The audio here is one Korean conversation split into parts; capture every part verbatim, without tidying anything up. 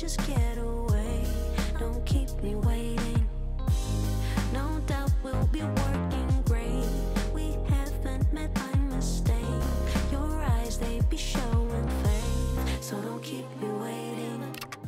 just get away. Don't keep me waiting. No doubt we'll be working great. We haven't met by mistake. Your eyes, they be showing faith. So don't keep me waiting.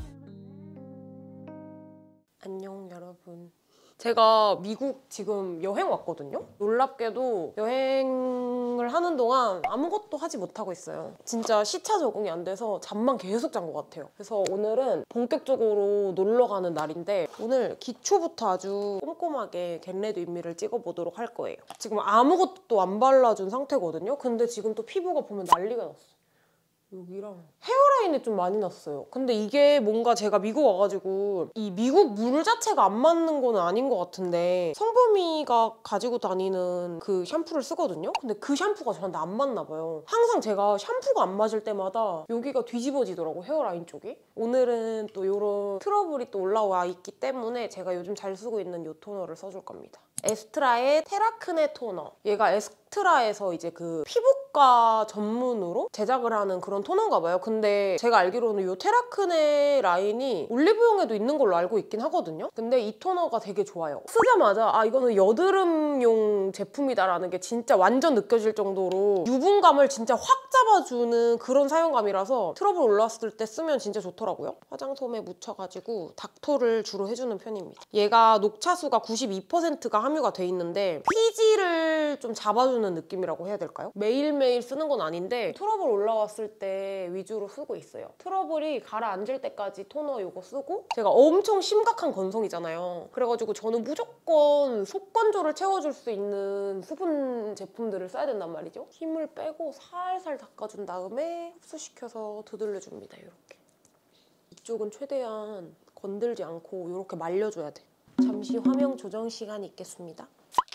안녕 여러분. 제가 미국 지금 여행 왔거든요? 놀랍게도 여행을 하는 동안 아무것도 하지 못하고 있어요. 진짜 시차 적응이 안 돼서 잠만 계속 잔 것 같아요. 그래서 오늘은 본격적으로 놀러 가는 날인데 오늘 기초부터 아주 꼼꼼하게 겟레디 윗미를 찍어보도록 할 거예요. 지금 아무것도 안 발라준 상태거든요? 근데 지금 또 피부가 보면 난리가 났어. 여기랑 헤어라인이 좀 많이 났어요. 근데 이게 뭔가 제가 미국 와가지고 이 미국 물 자체가 안 맞는 거는 아닌 것 같은데 성범이가 가지고 다니는 그 샴푸를 쓰거든요? 근데 그 샴푸가 저한테 안 맞나 봐요. 항상 제가 샴푸가 안 맞을 때마다 여기가 뒤집어지더라고, 헤어라인 쪽이. 오늘은 또 이런 트러블이 또 올라와 있기 때문에 제가 요즘 잘 쓰고 있는 이 토너를 써줄 겁니다. 에스트라의 테라크네 토너. 얘가 에스트라에서 이제 그 피부과 전문으로 제작을 하는 그런 토너인가 봐요. 근데 제가 알기로는 이 테라크네 라인이 올리브영에도 있는 걸로 알고 있긴 하거든요. 근데 이 토너가 되게 좋아요. 쓰자마자 아 이거는 여드름용 제품이다라는 게 진짜 완전 느껴질 정도로 유분감을 진짜 확 잡아주는 그런 사용감이라서 트러블 올라왔을 때 쓰면 진짜 좋더라고요. 화장솜에 묻혀가지고 닥토를 주로 해주는 편입니다. 얘가 녹차수가 구십이 퍼센트가 함유가 돼 있는데 피지를 좀 잡아주는 느낌이라고 해야 될까요? 매일매일 쓰는 건 아닌데 트러블 올라왔을 때 위주로 쓰고 있어요. 트러블이 가라앉을 때까지 토너 이거 쓰고 제가 엄청 심각한 건성이잖아요. 그래가지고 저는 무조건 속건조를 채워줄 수 있는 수분 제품들을 써야 된단 말이죠. 힘을 빼고 살살 닦아준 다음에 흡수시켜서 두들려줍니다. 이렇게. 이쪽은 최대한 건들지 않고 이렇게 말려줘야 돼. 잠시 화면 조정 시간이 있겠습니다.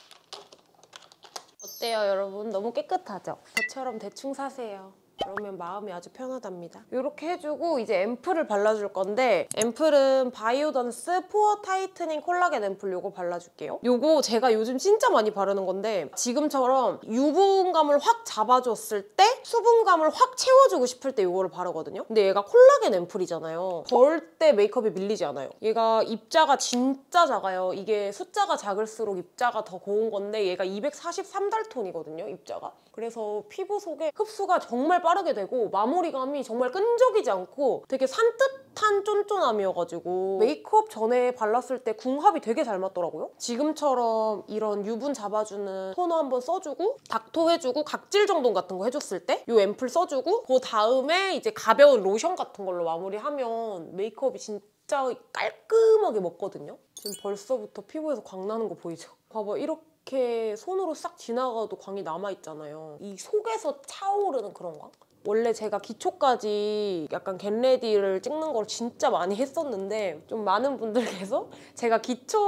어때요 여러분? 너무 깨끗하죠? 저처럼 대충 사세요. 그러면 마음이 아주 편하답니다. 이렇게 해주고 이제 앰플을 발라줄 건데 앰플은 바이오던스 포어 타이트닝 콜라겐 앰플 요거 발라줄게요. 요거 제가 요즘 진짜 많이 바르는 건데 지금처럼 유분감을 확 잡아줬을 때 수분감을 확 채워주고 싶을 때 요거를 바르거든요. 근데 얘가 콜라겐 앰플이잖아요. 절대 메이크업이 밀리지 않아요. 얘가 입자가 진짜 작아요. 이게 숫자가 작을수록 입자가 더 고운 건데 얘가 이백사십삼 달톤이거든요, 입자가. 그래서 피부 속에 흡수가 정말 빠르게 되고 마무리감이 정말 끈적이지 않고 되게 산뜻한 쫀쫀함이어가지고 메이크업 전에 발랐을 때 궁합이 되게 잘 맞더라고요. 지금처럼 이런 유분 잡아주는 토너 한번 써주고 닥토 해주고 각질 정돈 같은 거 해줬을 때 이 앰플 써주고 그 다음에 이제 가벼운 로션 같은 걸로 마무리하면 메이크업이 진짜 깔끔하게 먹거든요. 지금 벌써부터 피부에서 광 나는 거 보이죠? 봐봐, 이렇게 이렇게 손으로 싹 지나가도 광이 남아있잖아요. 이 속에서 차오르는 그런 광? 원래 제가 기초까지 약간 겟레디를 찍는 걸 진짜 많이 했었는데 좀 많은 분들께서 제가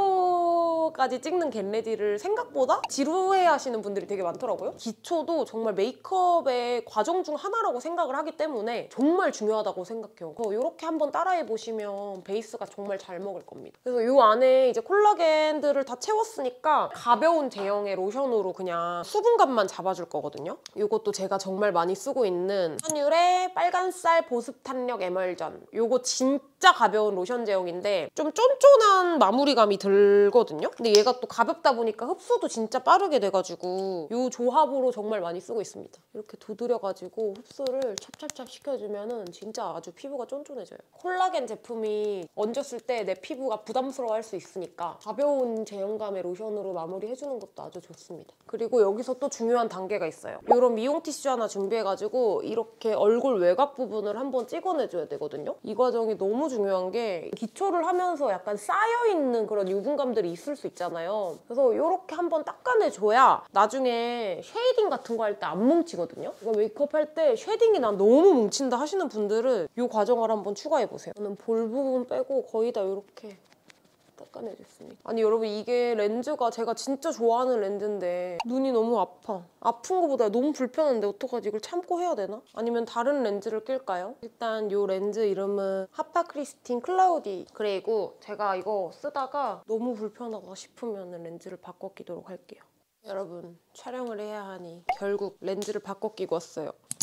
기초까지 찍는 겟레디를 생각보다 지루해 하시는 분들이 되게 많더라고요. 기초도 정말 메이크업의 과정 중 하나라고 생각을 하기 때문에 정말 중요하다고 생각해요. 이렇게 한번 따라해보시면 베이스가 정말 잘 먹을 겁니다. 그래서 이 안에 이제 콜라겐들을 다 채웠으니까 가벼운 제형의 로션으로 그냥 수분감만 잡아줄 거거든요. 이것도 제가 정말 많이 쓰고 있는 한율의 빨간쌀 보습 탄력 에멀전. 요거 진짜 가벼운 로션 제형인데 좀 쫀쫀한 마무리감이 들거든요. 근데 얘가 또 가볍다 보니까 흡수도 진짜 빠르게 돼가지고 요 조합으로 정말 많이 쓰고 있습니다. 이렇게 두드려가지고 흡수를 찹찹찹 시켜주면은 진짜 아주 피부가 쫀쫀해져요. 콜라겐 제품이 얹었을 때 내 피부가 부담스러워할 수 있으니까 가벼운 제형감의 로션으로 마무리해주는 것도 아주 좋습니다. 그리고 여기서 또 중요한 단계가 있어요. 이런 미용 티슈 하나 준비해가지고 이렇게 얼굴 외곽 부분을 한번 찍어내줘야 되거든요. 이 과정이 너무 중요한 게 기초를 하면서 약간 쌓여있는 그런 유분감들이 있을 수 있잖아요. 그래서 이렇게 한번 닦아내줘야 나중에 쉐이딩 같은 거 할 때 안 뭉치거든요. 이거 메이크업 할 때 쉐딩이 난 너무 뭉친다 하시는 분들은 이 과정을 한번 추가해보세요. 저는 볼 부분 빼고 거의 다 이렇게 닦아내줬습니다. 아니 여러분, 이게 렌즈가 제가 진짜 좋아하는 렌즈인데 눈이 너무 아파. 아픈 거보다 너무 불편한데 어떡하지? 이걸 참고 해야 되나? 아니면 다른 렌즈를 낄까요? 일단 이 렌즈 이름은 하파크리스틴 클라우디 그레이고 제가 이거 쓰다가 너무 불편하다 싶으면 렌즈를 바꿔 끼도록 할게요. 여러분, 촬영을 해야 하니 결국 렌즈를 바꿔 끼고 왔어요.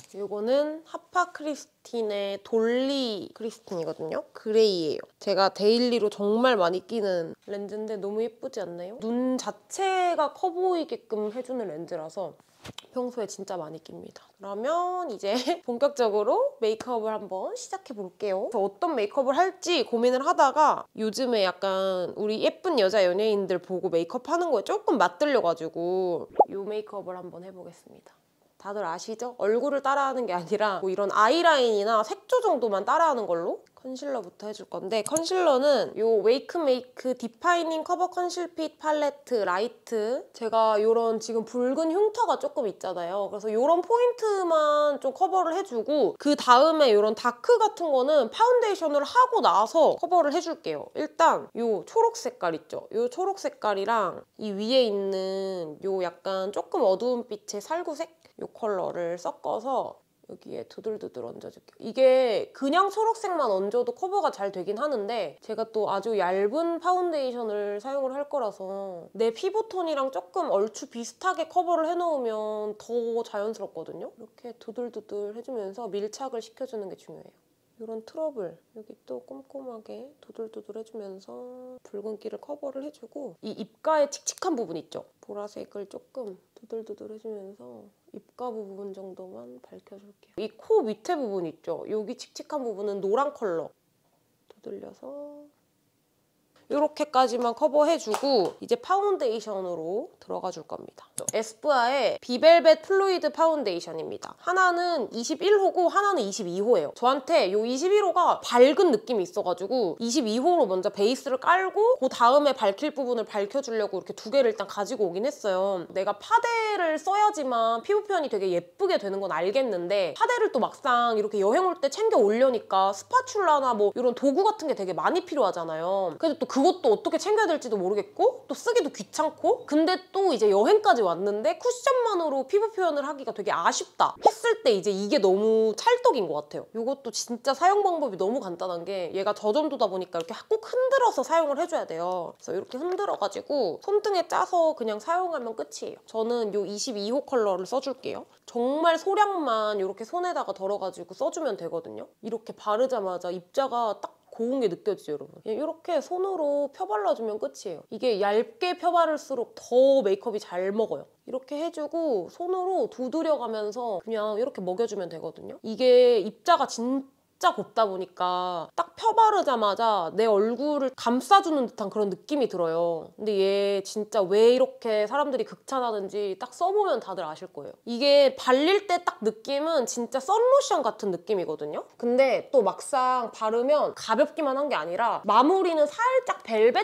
이거는 하파 크리스틴의 돌리 크리스틴이거든요. 그레이예요. 제가 데일리로 정말 많이 끼는 렌즈인데 너무 예쁘지 않나요? 눈 자체가 커 보이게끔 해주는 렌즈라서 평소에 진짜 많이 낍니다. 그러면 이제 본격적으로 메이크업을 한번 시작해 볼게요. 어떤 메이크업을 할지 고민을 하다가 요즘에 약간 우리 예쁜 여자 연예인들 보고 메이크업 하는 거에 조금 맛들려가지고 이 메이크업을 한번 해보겠습니다. 다들 아시죠? 얼굴을 따라하는 게 아니라 뭐 이런 아이라인이나 색조 정도만 따라하는 걸로 컨실러부터 해줄 건데, 컨실러는 이 웨이크메이크 디파이닝 커버 컨실핏 팔레트 라이트, 제가 이런 지금 붉은 흉터가 조금 있잖아요. 그래서 이런 포인트만 좀 커버를 해주고 그 다음에 이런 다크 같은 거는 파운데이션을 하고 나서 커버를 해줄게요. 일단 이 초록 색깔 있죠? 이 초록 색깔이랑 이 위에 있는 이 약간 조금 어두운 빛의 살구색? 이 컬러를 섞어서 여기에 두들두들 얹어줄게요. 이게 그냥 초록색만 얹어도 커버가 잘 되긴 하는데 제가 또 아주 얇은 파운데이션을 사용을 할 거라서 내 피부톤이랑 조금 얼추 비슷하게 커버를 해놓으면 더 자연스럽거든요. 이렇게 두들두들 해주면서 밀착을 시켜주는 게 중요해요. 이런 트러블 여기 또 꼼꼼하게 도돌도돌 해주면서 붉은기를 커버를 해주고, 이 입가에 칙칙한 부분 있죠? 보라색을 조금 도돌도돌 해주면서 입가 부분 정도만 밝혀줄게요. 이 코 밑에 부분 있죠? 여기 칙칙한 부분은 노란 컬러 도돌려서 이렇게까지만 커버해주고 이제 파운데이션으로 들어가 줄 겁니다. 에스쁘아의 비벨벳 플루이드 파운데이션입니다. 하나는 이십일 호고 하나는 이십이 호예요. 저한테 이 이십일 호가 밝은 느낌이 있어가지고 이십이 호로 먼저 베이스를 깔고 그 다음에 밝힐 부분을 밝혀주려고 이렇게 두 개를 일단 가지고 오긴 했어요. 내가 파데를 써야지만 피부 표현이 되게 예쁘게 되는 건 알겠는데 파데를 또 막상 이렇게 여행 올 때 챙겨 오려니까 스파츌라나 뭐 이런 도구 같은 게 되게 많이 필요하잖아요. 그래도 또 그것도 어떻게 챙겨야 될지도 모르겠고 또 쓰기도 귀찮고, 근데 또 이제 여행까지 왔는데 쿠션만으로 피부 표현을 하기가 되게 아쉽다 했을 때 이제 이게 너무 찰떡인 것 같아요. 이것도 진짜 사용 방법이 너무 간단한 게 얘가 저점도다 보니까 이렇게 꼭 흔들어서 사용을 해줘야 돼요. 그래서 이렇게 흔들어가지고 손등에 짜서 그냥 사용하면 끝이에요. 저는 이 이십이 호 컬러를 써줄게요. 정말 소량만 이렇게 손에다가 덜어가지고 써주면 되거든요. 이렇게 바르자마자 입자가 딱 고운 게 느껴지죠, 여러분? 이렇게 손으로 펴발라주면 끝이에요. 이게 얇게 펴바를수록 더 메이크업이 잘 먹어요. 이렇게 해주고 손으로 두드려가면서 그냥 이렇게 먹여주면 되거든요. 이게 입자가 진짜 진짜 곱다 보니까 딱 펴바르자마자 내 얼굴을 감싸주는 듯한 그런 느낌이 들어요. 근데 얘 진짜 왜 이렇게 사람들이 극찬하는지 딱 써보면 다들 아실 거예요. 이게 발릴 때 딱 느낌은 진짜 선로션 같은 느낌이거든요. 근데 또 막상 바르면 가볍기만 한 게 아니라 마무리는 살짝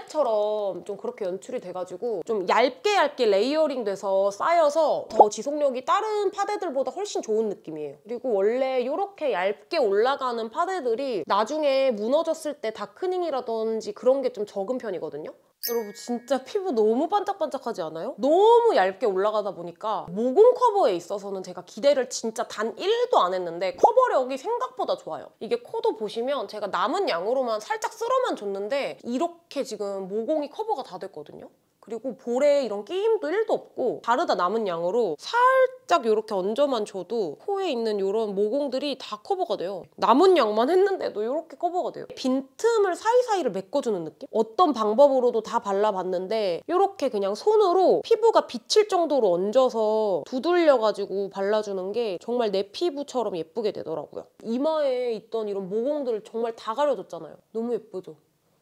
벨벳처럼 좀 그렇게 연출이 돼가지고 좀 얇게 얇게 레이어링 돼서 쌓여서 더 지속력이 다른 파데들보다 훨씬 좋은 느낌이에요. 그리고 원래 이렇게 얇게 올라가는 파데들이 나중에 무너졌을 때 다크닝이라든지 그런 게 좀 적은 편이거든요. 여러분 진짜 피부 너무 반짝반짝하지 않아요? 너무 얇게 올라가다 보니까 모공 커버에 있어서는 제가 기대를 진짜 단 일도 안 했는데 커버력이 생각보다 좋아요. 이게 코도 보시면 제가 남은 양으로만 살짝 쓸어만 줬는데 이렇게 지금 모공이 커버가 다 됐거든요. 그리고 볼에 이런 끼임도 일도 없고 바르다 남은 양으로 살짝 이렇게 얹어만 줘도 코에 있는 이런 모공들이 다 커버가 돼요. 남은 양만 했는데도 이렇게 커버가 돼요. 빈틈을 사이사이를 메꿔주는 느낌? 어떤 방법으로도 다 발라봤는데 이렇게 그냥 손으로 피부가 비칠 정도로 얹어서 두들려가지고 발라주는 게 정말 내 피부처럼 예쁘게 되더라고요. 이마에 있던 이런 모공들을 정말 다 가려줬잖아요. 너무 예쁘죠?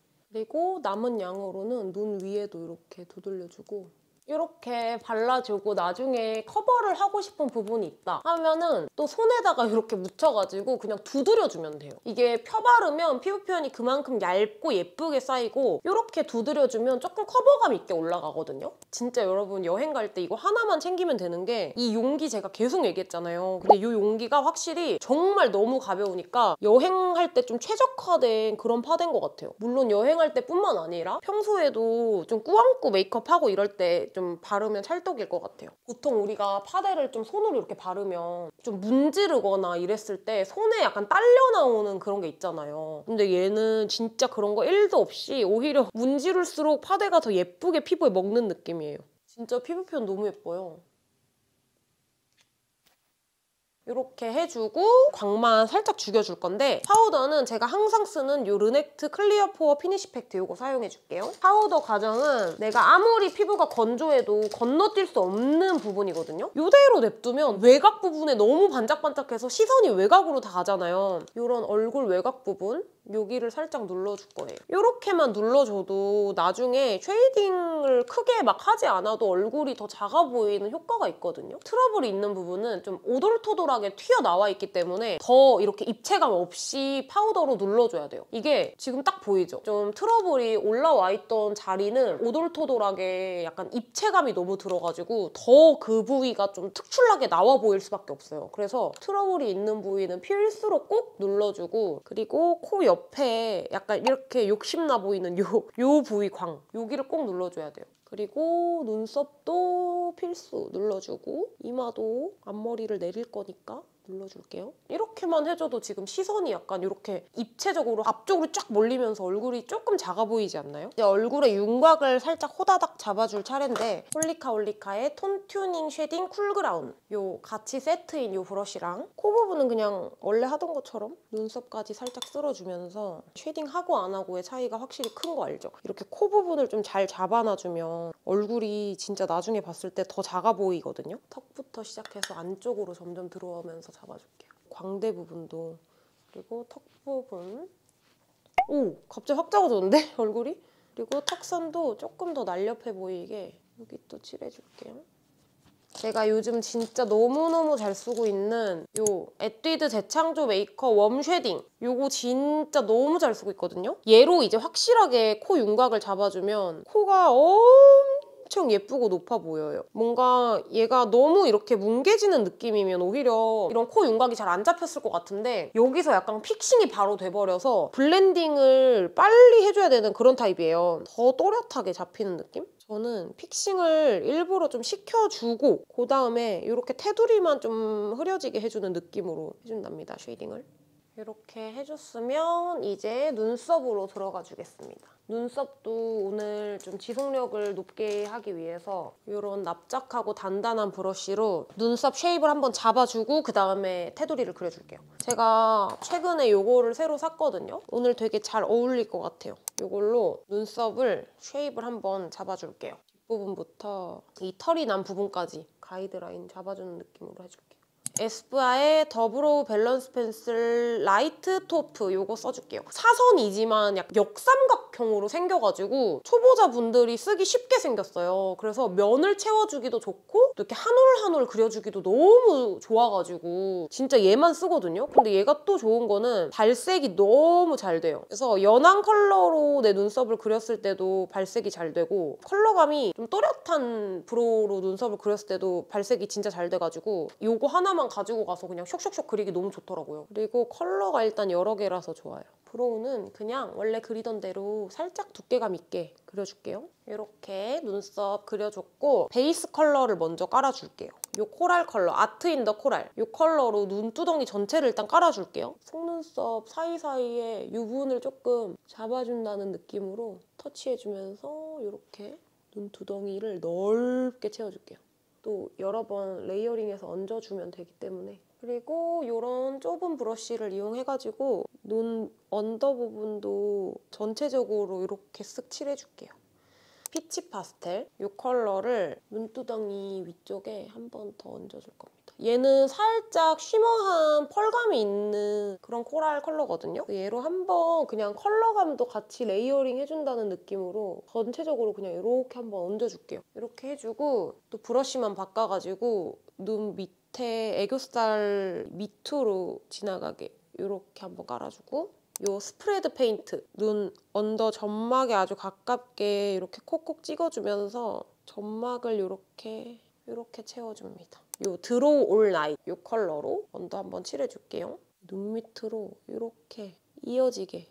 그리고 남은 양으로는 눈 위에도 이렇게 두들려주고 이렇게 발라주고 나중에 커버를 하고 싶은 부분이 있다 하면은 또 손에다가 이렇게 묻혀가지고 그냥 두드려주면 돼요. 이게 펴바르면 피부 표현이 그만큼 얇고 예쁘게 쌓이고 이렇게 두드려주면 조금 커버감 있게 올라가거든요. 진짜 여러분 여행 갈 때 이거 하나만 챙기면 되는 게, 이 용기 제가 계속 얘기했잖아요. 근데 이 용기가 확실히 정말 너무 가벼우니까 여행할 때 좀 최적화된 그런 파데인 것 같아요. 물론 여행할 때뿐만 아니라 평소에도 좀 꾸안꾸 메이크업하고 이럴 때 좀 바르면 찰떡일 것 같아요. 보통 우리가 파데를 좀 손으로 이렇게 바르면 좀 문지르거나 이랬을 때 손에 약간 딸려 나오는 그런 게 있잖아요. 근데 얘는 진짜 그런 거 일도 없이 오히려 문지를수록 파데가 더 예쁘게 피부에 먹는 느낌이에요. 진짜 피부 표현 너무 예뻐요. 이렇게 해주고 광만 살짝 죽여줄 건데 파우더는 제가 항상 쓰는 이 르넥트 클리어 포어 피니쉬 팩트 이거 사용해줄게요. 파우더 과정은 내가 아무리 피부가 건조해도 건너뛸 수 없는 부분이거든요. 이대로 냅두면 외곽 부분에 너무 반짝반짝해서 시선이 외곽으로 다 가잖아요. 이런 얼굴 외곽 부분 여기를 살짝 눌러줄 거예요. 이렇게만 눌러줘도 나중에 쉐이딩을 크게 막 하지 않아도 얼굴이 더 작아 보이는 효과가 있거든요. 트러블이 있는 부분은 좀 오돌토돌하게 튀어나와 있기 때문에 더 이렇게 입체감 없이 파우더로 눌러줘야 돼요. 이게 지금 딱 보이죠? 좀 트러블이 올라와 있던 자리는 오돌토돌하게 약간 입체감이 너무 들어가지고 더 그 부위가 좀 특출나게 나와 보일 수밖에 없어요. 그래서 트러블이 있는 부위는 필수로 꼭 눌러주고 그리고 코 옆에 약간 이렇게 욕심나 보이는 요, 요 부위 광 여기를 꼭 눌러줘야 돼요. 그리고 눈썹도 필수 눌러주고 이마도 앞머리를 내릴 거니까 눌러줄게요. 이렇게만 해줘도 지금 시선이 약간 이렇게 입체적으로 앞쪽으로 쫙 몰리면서 얼굴이 조금 작아 보이지 않나요? 이제 얼굴의 윤곽을 살짝 호다닥 잡아줄 차례인데 홀리카 홀리카의 톤 튜닝 쉐딩 쿨그라운 요 같이 세트인 요 브러쉬랑 코 부분은 그냥 원래 하던 것처럼 눈썹까지 살짝 쓸어주면서 쉐딩하고 안 하고의 차이가 확실히 큰 거 알죠? 이렇게 코 부분을 좀 잘 잡아놔주면 얼굴이 진짜 나중에 봤을 때 더 작아 보이거든요? 턱부터 시작해서 안쪽으로 점점 들어오면서 잡아줄게요. 광대 부분도 그리고 턱 부분 오! 갑자기 확 작아졌는데? 얼굴이? 그리고 턱선도 조금 더 날렵해 보이게 여기 또 칠해줄게요. 제가 요즘 진짜 너무너무 잘 쓰고 있는 요 에뛰드 재창조 메이커 웜 쉐딩 요거 진짜 너무 잘 쓰고 있거든요. 얘로 이제 확실하게 코 윤곽을 잡아주면 코가 엄청 예쁘고 높아 보여요. 뭔가 얘가 너무 이렇게 뭉개지는 느낌이면 오히려 이런 코 윤곽이 잘 안 잡혔을 것 같은데 여기서 약간 픽싱이 바로 돼버려서 블렌딩을 빨리 해줘야 되는 그런 타입이에요. 더 또렷하게 잡히는 느낌? 저는 픽싱을 일부러 좀 시켜주고 그 다음에 이렇게 테두리만 좀 흐려지게 해주는 느낌으로 해준답니다, 쉐이딩을. 이렇게 해줬으면 이제 눈썹으로 들어가 주겠습니다. 눈썹도 오늘 좀 지속력을 높게 하기 위해서 이런 납작하고 단단한 브러쉬로 눈썹 쉐입을 한번 잡아주고 그 다음에 테두리를 그려줄게요. 제가 최근에 이거를 새로 샀거든요. 오늘 되게 잘 어울릴 것 같아요. 이걸로 눈썹을 쉐입을 한번 잡아줄게요. 뒷부분부터 이 털이 난 부분까지 가이드라인 잡아주는 느낌으로 해줄게요. 에스쁘아의 더브로우 밸런스 펜슬 라이트 토프 이거 써줄게요. 사선이지만 약간 역삼각형으로 생겨가지고 초보자분들이 쓰기 쉽게 생겼어요. 그래서 면을 채워주기도 좋고 또 이렇게 한 올 한 올 그려주기도 너무 좋아가지고 진짜 얘만 쓰거든요. 근데 얘가 또 좋은 거는 발색이 너무 잘 돼요. 그래서 연한 컬러로 내 눈썹을 그렸을 때도 발색이 잘 되고 컬러감이 좀 또렷한 브로우로 눈썹을 그렸을 때도 발색이 진짜 잘 돼가지고 이거 하나만 가지고 가서 그냥 쇽쇽쇽 그리기 너무 좋더라고요. 그리고 컬러가 일단 여러 개라서 좋아요. 브로우는 그냥 원래 그리던 대로 살짝 두께감 있게 그려줄게요. 이렇게 눈썹 그려줬고 베이스 컬러를 먼저 깔아줄게요. 이 코랄 컬러, 아트 인 더 코랄 이 컬러로 눈두덩이 전체를 일단 깔아줄게요. 속눈썹 사이사이에 유분을 조금 잡아준다는 느낌으로 터치해주면서 이렇게 눈두덩이를 넓게 채워줄게요. 또 여러 번 레이어링해서 얹어주면 되기 때문에 그리고 이런 좁은 브러쉬를 이용해가지고 눈 언더 부분도 전체적으로 이렇게 쓱 칠해줄게요. 피치 파스텔 이 컬러를 눈두덩이 위쪽에 한 번 더 얹어줄 겁니다. 얘는 살짝 쉬머한 펄감이 있는 그런 코랄 컬러거든요. 얘로 한번 그냥 컬러감도 같이 레이어링 해준다는 느낌으로 전체적으로 그냥 이렇게 한번 얹어줄게요. 이렇게 해주고 또 브러쉬만 바꿔가지고 눈 밑에 애교살 밑으로 지나가게 이렇게 한번 깔아주고 이 스프레드 페인트 눈 언더 점막에 아주 가깝게 이렇게 콕콕 찍어주면서 점막을 이렇게 이렇게 채워줍니다. 이 드로우 올 나잇 이 컬러로 언더 한번 칠해줄게요. 눈 밑으로 이렇게 이어지게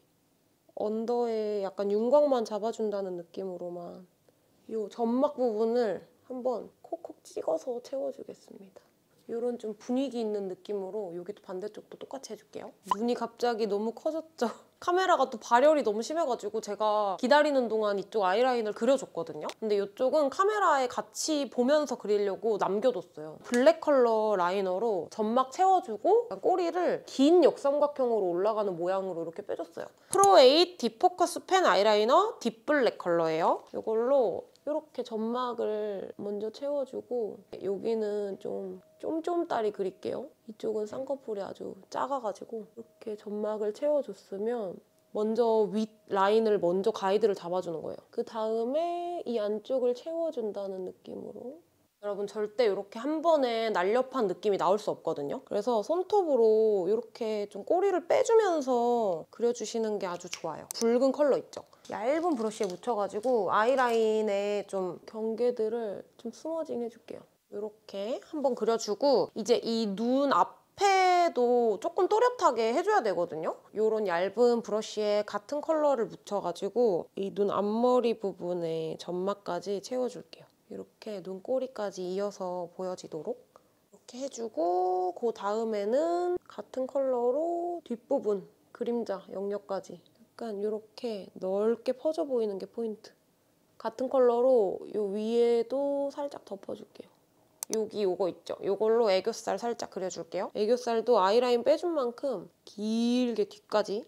언더에 약간 윤곽만 잡아준다는 느낌으로만 이 점막 부분을 한번 콕콕 찍어서 채워주겠습니다. 이런 좀 분위기 있는 느낌으로 여기도 반대쪽도 똑같이 해줄게요. 눈이 갑자기 너무 커졌죠? 카메라가 또 발열이 너무 심해가지고 제가 기다리는 동안 이쪽 아이라인을 그려줬거든요. 근데 이쪽은 카메라에 같이 보면서 그리려고 남겨뒀어요. 블랙 컬러 라이너로 점막 채워주고 꼬리를 긴 역삼각형으로 올라가는 모양으로 이렇게 빼줬어요. 프로 에잇 딥포커스 펜 아이라이너 딥블랙 컬러예요. 이걸로 이렇게 점막을 먼저 채워주고 여기는 좀 쫌쫌따리 그릴게요. 이쪽은 쌍꺼풀이 아주 작아가지고 이렇게 점막을 채워줬으면 먼저 윗 라인을 먼저 가이드를 잡아주는 거예요. 그 다음에 이 안쪽을 채워준다는 느낌으로. 여러분 절대 이렇게 한 번에 날렵한 느낌이 나올 수 없거든요. 그래서 손톱으로 이렇게 좀 꼬리를 빼주면서 그려주시는 게 아주 좋아요. 붉은 컬러 있죠? 얇은 브러쉬에 묻혀가지고 아이라인에 좀 경계들을 좀 스머징 해줄게요. 이렇게 한번 그려주고 이제 이 눈 앞에도 조금 또렷하게 해줘야 되거든요. 이런 얇은 브러쉬에 같은 컬러를 묻혀가지고 이 눈 앞머리 부분에 점막까지 채워줄게요. 이렇게 눈꼬리까지 이어서 보여지도록 이렇게 해주고 그 다음에는 같은 컬러로 뒷부분 그림자 영역까지 약간 이렇게 넓게 퍼져 보이는 게 포인트. 같은 컬러로 이 위에도 살짝 덮어줄게요. 여기 요거 있죠? 요걸로 애교살 살짝 그려줄게요. 애교살도 아이라인 빼준 만큼 길게 뒤까지.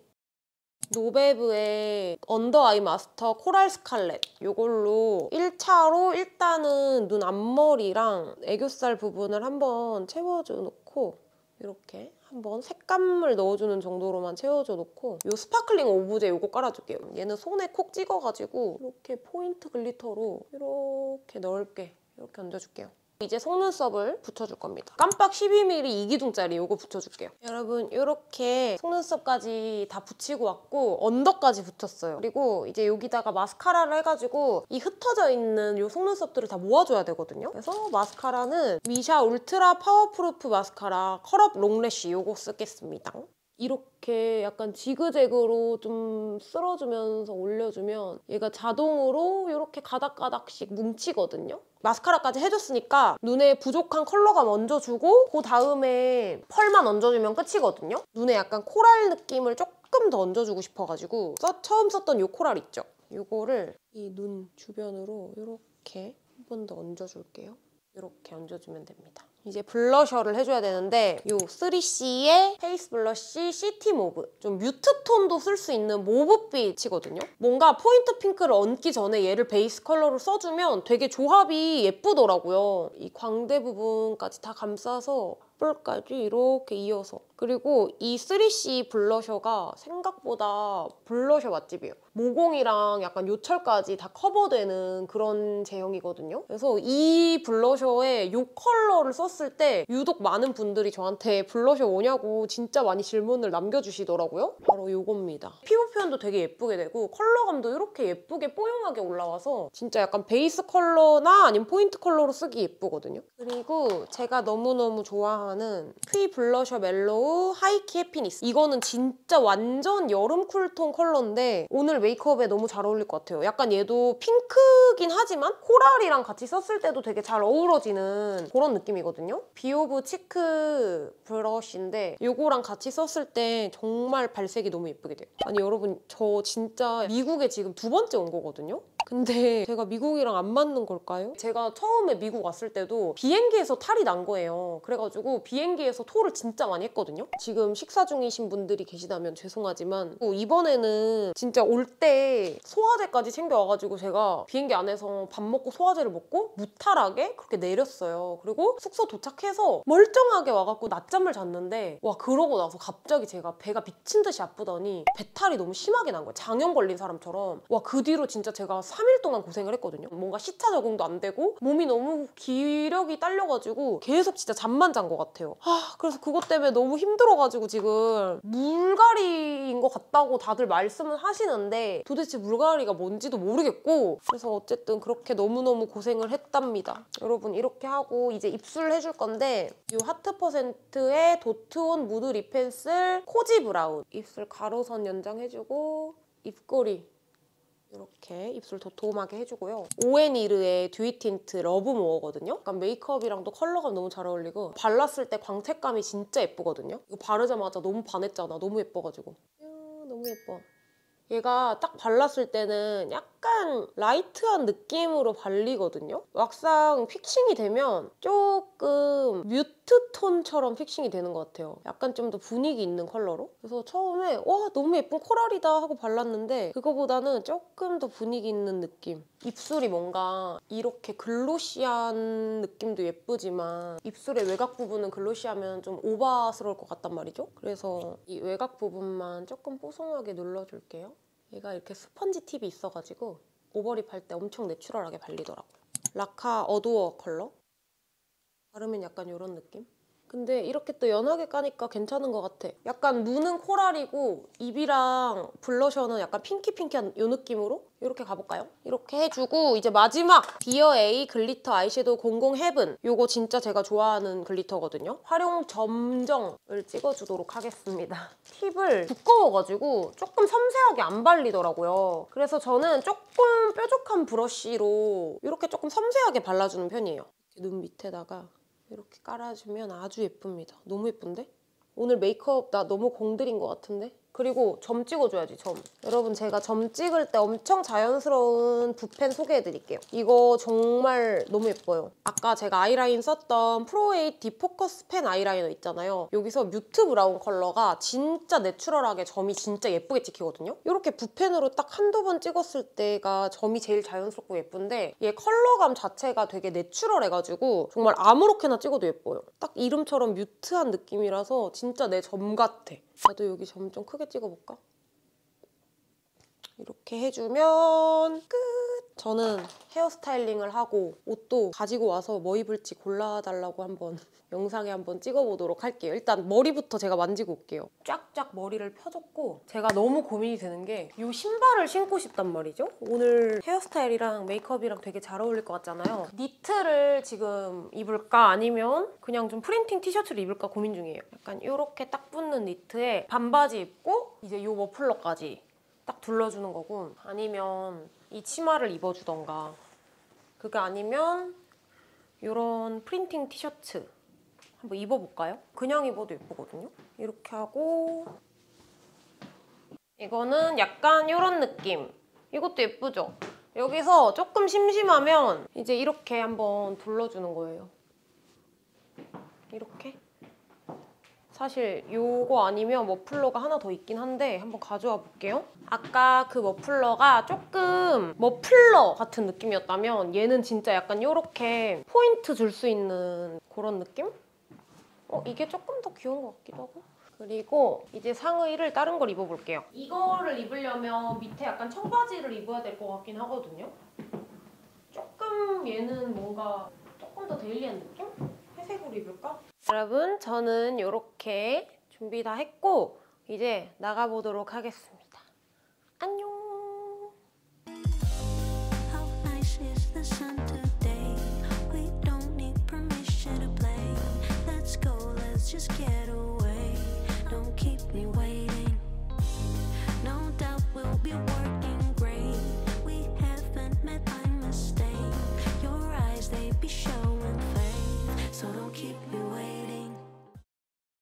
노베브의 언더 아이 마스터 코랄 스칼렛 요걸로 일 차로 일단은 눈 앞머리랑 애교살 부분을 한번 채워줘 놓고 이렇게 한번 색감을 넣어주는 정도로만 채워줘 놓고 요 스파클링 오브제 요거 깔아줄게요. 얘는 손에 콕 찍어가지고 이렇게 포인트 글리터로 이렇게 넓게 이렇게 얹어줄게요. 이제 속눈썹을 붙여줄 겁니다. 깜빡 십이 밀리미터 이기둥짜리 요거 붙여줄게요. 여러분 이렇게 속눈썹까지 다 붙이고 왔고 언더까지 붙였어요. 그리고 이제 여기다가 마스카라를 해가지고 이 흩어져 있는 요 속눈썹들을 다 모아줘야 되거든요. 그래서 마스카라는 미샤 울트라 파워프루프 마스카라 컬업 롱래쉬 요거 쓰겠습니다. 이렇게 약간 지그재그로 좀 쓸어주면서 올려주면 얘가 자동으로 이렇게 가닥가닥씩 뭉치거든요. 마스카라까지 해줬으니까 눈에 부족한 컬러감 얹어주고 그 다음에 펄만 얹어주면 끝이거든요. 눈에 약간 코랄 느낌을 조금 더 얹어주고 싶어가지고 써, 처음 썼던 이 코랄 있죠? 이거를 이 눈 주변으로 이렇게 한 번 더 얹어줄게요. 이렇게 얹어주면 됩니다. 이제 블러셔를 해줘야 되는데 이 쓰리씨의 페이스 블러쉬 시티 모브 좀 뮤트 톤도 쓸 수 있는 모브빛이거든요. 뭔가 포인트 핑크를 얹기 전에 얘를 베이스 컬러로 써주면 되게 조합이 예쁘더라고요. 이 광대 부분까지 다 감싸서 뿔까지 이렇게 이어서 그리고 이 쓰리씨 블러셔가 생각보다 블러셔 맛집이에요. 모공이랑 약간 요철까지 다 커버되는 그런 제형이거든요. 그래서 이 블러셔에 이 컬러를 썼을 때 유독 많은 분들이 저한테 블러셔 뭐냐고 진짜 많이 질문을 남겨주시더라고요. 바로 이겁니다. 피부 표현도 되게 예쁘게 되고 컬러감도 이렇게 예쁘게 뽀용하게 올라와서 진짜 약간 베이스 컬러나 아니면 포인트 컬러로 쓰기 예쁘거든요. 그리고 제가 너무너무 좋아하는 퀴 블러셔 멜로우 하이키 해피니스 이거는 진짜 완전 여름 쿨톤 컬러인데 오늘 메이크업에 너무 잘 어울릴 것 같아요. 약간 얘도 핑크긴 하지만 코랄이랑 같이 썼을 때도 되게 잘 어우러지는 그런 느낌이거든요. 비오브 치크 브러쉬인데 이거랑 같이 썼을 때 정말 발색이 너무 예쁘게 돼요. 아니 여러분 저 진짜 미국에 지금 두 번째 온 거거든요. 근데 제가 미국이랑 안 맞는 걸까요? 제가 처음에 미국 왔을 때도 비행기에서 탈이 난 거예요. 그래가지고 비행기에서 토를 진짜 많이 했거든요. 지금 식사 중이신 분들이 계시다면 죄송하지만 이번에는 진짜 올 때 소화제까지 챙겨와가지고 제가 비행기 안에서 밥 먹고 소화제를 먹고 무탈하게 그렇게 내렸어요. 그리고 숙소 도착해서 멀쩡하게 와갖고 낮잠을 잤는데 와 그러고 나서 갑자기 제가 배가 미친 듯이 아프더니 배탈이 너무 심하게 난 거예요. 장염 걸린 사람처럼. 와 그 뒤로 진짜 제가 삼 일 동안 고생을 했거든요. 뭔가 시차 적응도 안 되고 몸이 너무 기력이 딸려가지고 계속 진짜 잠만 잔 것 같아요. 아 그래서 그것 때문에 너무 힘들어가지고 지금 물갈이인 것 같다고 다들 말씀은 하시는데 도대체 물갈이가 뭔지도 모르겠고 그래서 어쨌든 그렇게 너무너무 고생을 했답니다. 여러분 이렇게 하고 이제 입술 해줄 건데 이 하트 퍼센트의 도트온 무드 립 펜슬 코지 브라운 입술 가로선 연장해주고 입꼬리 이렇게 입술 도톰하게 해주고요. 오앤이르의 듀이 틴트 러브모어거든요. 약간 메이크업이랑도 컬러감 너무 잘 어울리고 발랐을 때 광택감이 진짜 예쁘거든요. 이거 바르자마자 너무 반했잖아. 너무 예뻐가지고. 너무 너무 예뻐. 얘가 딱 발랐을 때는 약간 라이트한 느낌으로 발리거든요? 막상 픽싱이 되면 조금 뮤트 톤처럼 픽싱이 되는 것 같아요. 약간 좀 더 분위기 있는 컬러로. 그래서 처음에 와 너무 예쁜 코랄이다 하고 발랐는데 그거보다는 조금 더 분위기 있는 느낌. 입술이 뭔가 이렇게 글로시한 느낌도 예쁘지만 입술의 외곽 부분은 글로시하면 좀 오버스러울 것 같단 말이죠? 그래서 이 외곽 부분만 조금 뽀송하게 눌러줄게요. 얘가 이렇게 스펀지 팁이 있어가지고 오버립 할 때 엄청 내추럴하게 발리더라고요. 라카 어두워 컬러. 바르면 약간 이런 느낌? 근데 이렇게 또 연하게 까니까 괜찮은 것 같아. 약간 눈은 코랄이고 입이랑 블러셔는 약간 핑키핑키한 이 느낌으로 이렇게 가볼까요? 이렇게 해주고 이제 마지막 디어 에이 글리터 아이섀도우 공공 헤븐. 이거 진짜 제가 좋아하는 글리터거든요. 활용 점정을 찍어주도록 하겠습니다. 팁을 두꺼워가지고 조금 섬세하게 안 발리더라고요. 그래서 저는 조금 뾰족한 브러쉬로 이렇게 조금 섬세하게 발라주는 편이에요. 눈 밑에다가 이렇게 깔아주면 아주 예쁩니다. 너무 예쁜데? 오늘 메이크업 나 너무 공들인 것 같은데? 그리고 점 찍어줘야지, 점. 여러분 제가 점 찍을 때 엄청 자연스러운 붓펜 소개해드릴게요. 이거 정말 너무 예뻐요. 아까 제가 아이라인 썼던 프로에잇 디포커스 펜 아이라이너 있잖아요. 여기서 뮤트 브라운 컬러가 진짜 내추럴하게 점이 진짜 예쁘게 찍히거든요. 이렇게 붓펜으로 딱 한두 번 찍었을 때가 점이 제일 자연스럽고 예쁜데 얘 컬러감 자체가 되게 내추럴해가지고 정말 아무렇게나 찍어도 예뻐요. 딱 이름처럼 뮤트한 느낌이라서 진짜 내 점 같아. 나도 여기 점 좀 크게 찍어볼까? 이렇게 해주면 끝! 저는 헤어스타일링을 하고 옷도 가지고 와서 뭐 입을지 골라달라고 한번 영상에 한번 찍어보도록 할게요. 일단 머리부터 제가 만지고 올게요. 쫙쫙 머리를 펴줬고 제가 너무 고민이 되는 게 이 신발을 신고 싶단 말이죠? 오늘 헤어스타일이랑 메이크업이랑 되게 잘 어울릴 것 같잖아요. 니트를 지금 입을까 아니면 그냥 좀 프린팅 티셔츠를 입을까 고민 중이에요. 약간 이렇게 딱 붙는 니트에 반바지 입고 이제 이 머플러까지 딱 둘러주는 거고 아니면 이 치마를 입어주던가 그게 아니면 이런 프린팅 티셔츠 한번 입어볼까요? 그냥 입어도 예쁘거든요? 이렇게 하고 이거는 약간 이런 느낌. 이것도 예쁘죠? 여기서 조금 심심하면 이제 이렇게 한번 둘러주는 거예요. 이렇게. 사실 이거 아니면 머플러가 하나 더 있긴 한데 한번 가져와 볼게요. 아까 그 머플러가 조금 머플러 같은 느낌이었다면 얘는 진짜 약간 이렇게 포인트 줄 수 있는 그런 느낌? 어, 이게 조금 더 귀여운 것 같기도 하고. 그리고 이제 상의를 다른 걸 입어볼게요. 이거를 입으려면 밑에 약간 청바지를 입어야 될 것 같긴 하거든요. 조금 얘는 뭔가 조금 더 데일리한 느낌? 회색으로 입을까? 여러분 저는 이렇게 준비 다 했고 이제 나가보도록 하겠습니다. 안녕. How nice is the sun today? We don't need permission to play. Let's go, let's just get